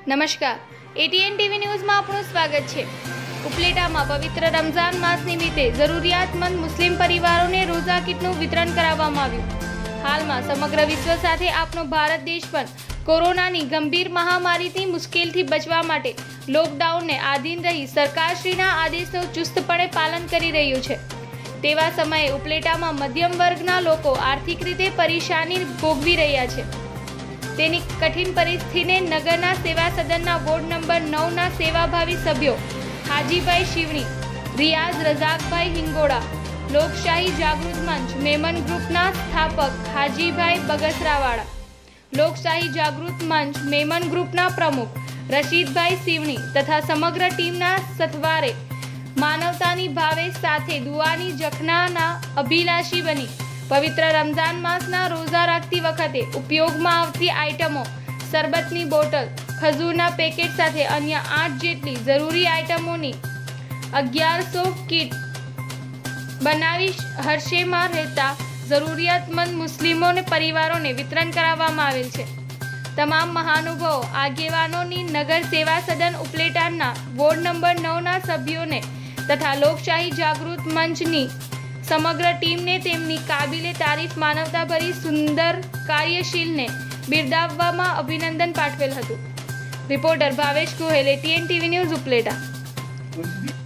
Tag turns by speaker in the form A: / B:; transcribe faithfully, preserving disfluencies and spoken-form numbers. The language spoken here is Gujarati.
A: નમસ્કાર, એટીએન ટીવી ન્યૂઝમાં આપનું સ્વાગત છે। ઉપલેટામાં પવિત્ર રમઝાન માસ નિમિત્તે જરૂરિયાતમંદ મુસ્લિમ પરિવારોને રોઝા કીટનું વિતરણ કરાવવામાં આવ્યું। હાલમાં સમગ્ર વિશ્વ સાથે આપણો ભારત દેશ પણ કોરોનાની ગંભીર મહામારીથી મુશ્કેલથી બચવા માટે લોકડાઉનને આધીન રહી સરકારશ્રીના આદેશનું ચુસ્તપણે પાલન કરી રહ્યું છે। તેવા સમયે ઉપલેટામાં મધ્યમ વર્ગના લોકો આર્થિક રીતે પરેશાની ભોગવી રહ્યા છે। તેની કઠિન પરિસ્થિતિને નગરના સેવા સદનના વોર્ડ નંબર નવના સેવાભાવી સભ્યો હાજીભાઈ શિવણી, રિયાઝ રઝાકભાઈ હિંગોડા, લોકશાહી જાગૃત મંચ મેમન ગ્રુપના સ્થાપક હાજીભાઈ બગસરાવાળા, લોકશાહી જાગૃત મંચ મેમન ગ્રુપના પ્રમુખ રશીદભાઈ શિવણી તથા સમગ્ર ટીમના સથવારે માનવતાની ભાવે સાથે દુઆની જખનાના અભિલાષી બની પવિત્ર રમઝાન માસના રોઝા રાખતી વખતે ઉપયોગમાં આવતી આઇટમો, શરબતની બોટલ, ખજૂરના પેકેટ સાથે અન્ય આઠ જેટલી જરૂરી આઇટમોની અગિયારસો કીટ બનાવી હર્ષેમાં રહેતા જરૂરિયાતમંદ મુસ્લિમોને પરિવારોને વિતરણ કરાવવામાં આવેલ છે। તમામ મહાનુભાવો આગેવાનોની નગર સેવા સદન ઉપલેટાના વોર્ડ નંબર નવના સભ્યોને તથા લોકશાહી જાગૃત મંચની સમગ્ર ટીમને તેમની કાબિલે તારીફ માનવતાભરી સુંદર કાર્યશીલને બિરદાવવામાં અભિનંદન પાઠવેલ હતું। Reporter Bhavesh Gohel, ATN TV news, Upleta.